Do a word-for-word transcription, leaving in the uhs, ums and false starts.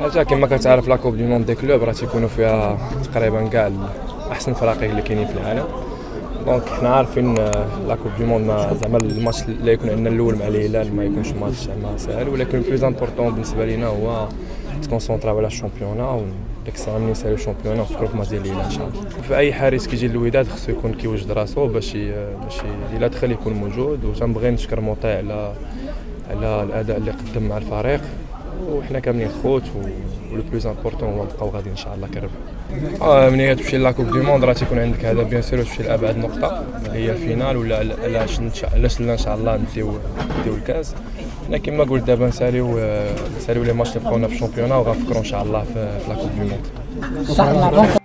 حاجه كما كتعرف لا كوب دو موند دي كلوب راه تيكونوا فيها تقريبا كاع احسن فراقي اللي كاينين في العالم. دونك حنا عارفين لا كوب دو موند زعما الماتش اللي يكون عندنا الاول مع الهلال ما يكونش ماتش زعما ساهل، ولكن البلوز امبورطون بالنسبه لينا هو تكونسونطراو على الشامبيونا وديك الساعه ملي يسالو الشامبيونا نفكروا في ماتش ديال الهلال ان شاء الله. في اي حارس كيجي للوداد خصو يكون كيوجد راسو باش باش الا دخل يكون موجود، وتنبغي نشكر مطيع على على الاداء اللي قدم مع الفريق، وحنا كاملين خوت ولو بلوز امبورطون هو نبقاو غادي ان شاء الله كرب. اه ملي تمشي لاكوب دو موند راه تيكون عندك هذا بيان سور تمشي لابعد نقطه اللي هي الفينال، ولا علاش علاش ان شاء الله نديو نديو الكاس. حنا كما قلت دابا نساليو نساليو لي ماتش اللي بقاونا في الشامبيونا، وغنفكروا ان شاء الله في لاكوب دو موند.